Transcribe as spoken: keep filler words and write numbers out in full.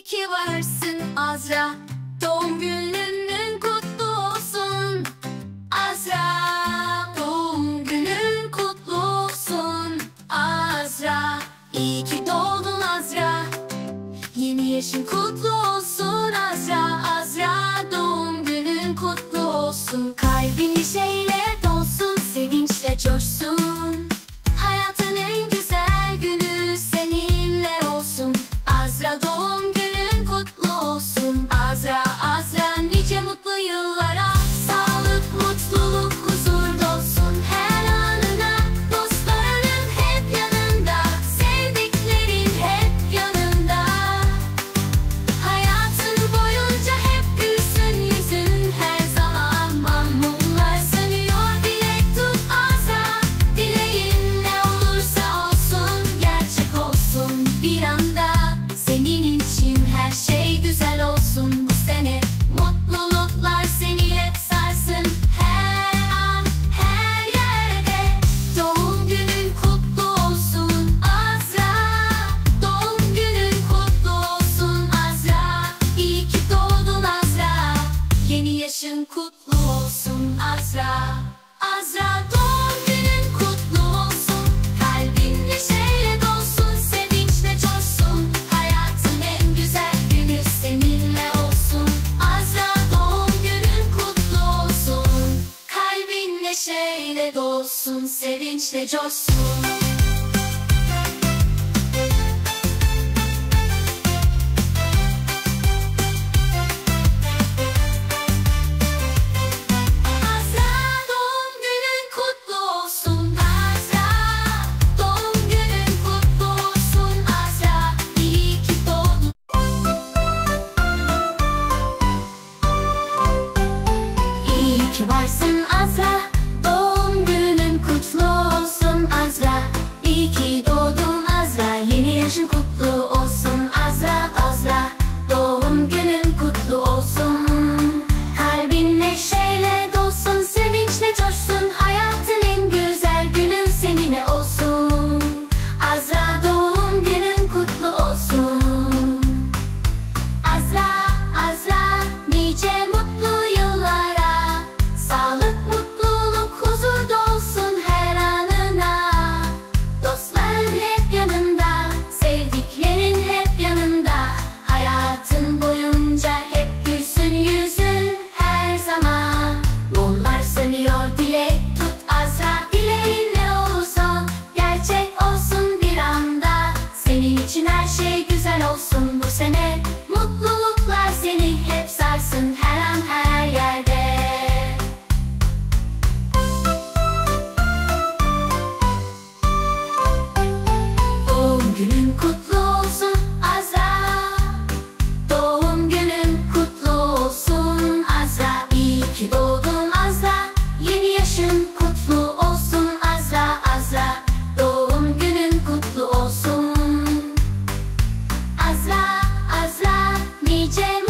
ki varsın Azra. Doğum günün kutlu olsun Azra. Doğum günün kutlu olsun Azra. İyi ki doğdun Azra. Yeni yaşın kutlu olsun Azra. Azra, doğum günün kutlu olsun. Kalbin neşeyle dolsun, sevinçle coşsun. Hayatın en güzel günü seninle olsun Azra, doğum günün kutlu olsun Azra. Azra, nice mutlu yıllara. Sağlık, mutluluk, huzur dolsun her anına. Dostların hep yanında, sevdiklerin hep yanında. Hayatın boyunca hep gülsün yüzün her zaman. Mumlar sönüyor, dilek tut Azra. Dileğin ne olursa olsun, gerçek olsun bir anda. Senin için her şey güzel olsun bu sene. Mutluluklar seni hep sarsın her an, her yerde. Doğum günün kutlu olsun Azra. Doğum günün kutlu olsun Azra. İyi ki doğdun Azra. Yeni yaşın kutlu olsun Azra. Azra, doğum günün kutlu olsun. Kalbin neşeyle dolsun, sevinçle coşsun. Hayatın en güzel günü seninle olsun Azra, doğum günün kutlu olsun. Kalbin neşeyle dolsun, sevinçle coşsun. Azra, doğum günün kutlu olsun Azra. Doğum günün kutlu olsun Azra. İyi ki doğdun. İyi ki varsın Azra. Doğum günün kutlu olsun Azra. İyi ki doğdun Azra. Yeni yaşın kutlu olsun Azra. Azra, doğum günün kutlu olsun. Kalbin neşeyle dolsun, sevinçle coşsun. Hayatın en güzel günü seninle olsun Azra, doğum günün kutlu olsun. Azra, Azra, nice mutlu yıllara. Sağlık, mutluluk, huzur dolsun her anına. Dostların hep yanında, sevdiklerin hep yanında. Hayatın boyunca hep gülsün yüzün her zaman. Mumlar sönüyor, dilek tut Azra. Dileğin ne olursa gerçek olsun bir anda. Senin için her şey güzel olsun bu sene. Mutluluklar seni hep sarsın her an, her yerde. Doğum günün kutlu olsun Azra. Doğum günün kutlu olsun Azra. İyi ki doğdun Azra. Yeni yaşın kutlu olsun Azra. Azra, doğum günün kutlu olsun Azra. Azra, nice